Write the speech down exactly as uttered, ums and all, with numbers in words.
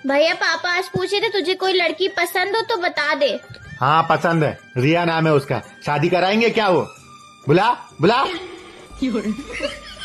भैया पापा आज पूछे थे तुझे कोई लड़की पसंद हो तो बता दे। हाँ पसंद है, रिया नाम है उसका। शादी कराएंगे क्या? वो बुला बुला।